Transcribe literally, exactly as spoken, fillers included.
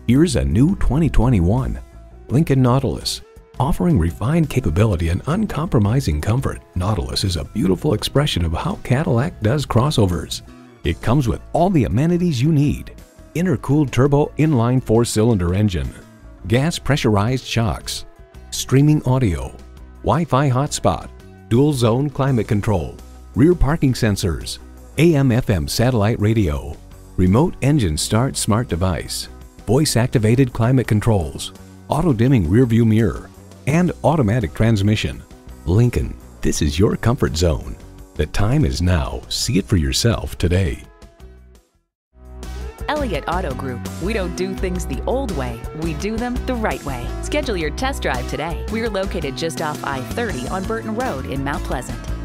Here's a new twenty twenty-one Lincoln Nautilus. Offering refined capability and uncompromising comfort, Nautilus is a beautiful expression of how Cadillac does crossovers. It comes with all the amenities you need. Intercooled turbo inline four-cylinder engine, gas pressurized shocks, streaming audio, Wi-Fi hotspot, dual zone climate control, rear parking sensors, A M F M satellite radio, remote engine start smart device, voice-activated climate controls, auto-dimming rear-view mirror, and automatic transmission. Lincoln, this is your comfort zone. The time is now. See it for yourself today. Elliott Auto Group. We don't do things the old way, we do them the right way. Schedule your test drive today. We're located just off I thirty on Burton Road in Mount Pleasant.